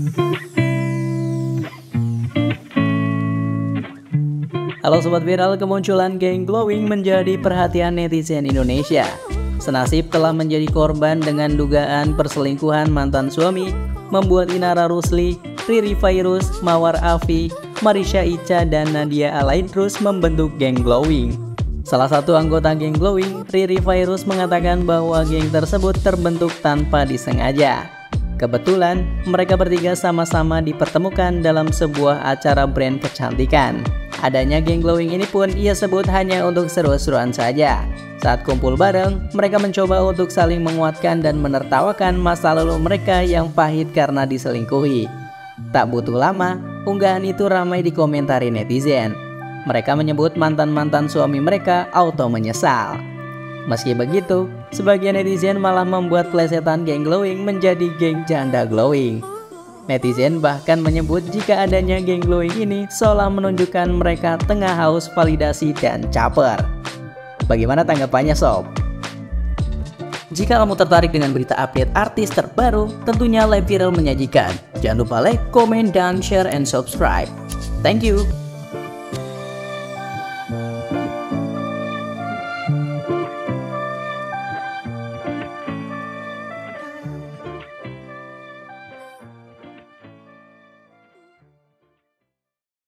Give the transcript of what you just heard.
Halo Sobat Viral, kemunculan geng glowing menjadi perhatian netizen Indonesia. Senasib telah menjadi korban dengan dugaan perselingkuhan mantan suami, membuat Inara Rusli, Riri Virus, Mawar Afi, Marisha Ica, dan Nadia Alaidrus membentuk geng glowing. Salah satu anggota geng glowing, Riri Virus, mengatakan bahwa geng tersebut terbentuk tanpa disengaja. Kebetulan, mereka bertiga sama-sama dipertemukan dalam sebuah acara brand kecantikan. Adanya geng glowing ini pun ia sebut hanya untuk seru-seruan saja. Saat kumpul bareng, mereka mencoba untuk saling menguatkan dan menertawakan masa lalu mereka yang pahit karena diselingkuhi. Tak butuh lama, unggahan itu ramai dikomentari netizen. Mereka menyebut mantan-mantan suami mereka auto menyesal. Meski begitu, sebagian netizen malah membuat plesetan geng glowing menjadi geng janda glowing. Netizen bahkan menyebut jika adanya geng glowing ini seolah menunjukkan mereka tengah haus validasi dan caper. Bagaimana tanggapannya sob? Jika kamu tertarik dengan berita update artis terbaru, tentunya Live Viral menyajikan. Jangan lupa like, komen, dan share and subscribe. Thank you.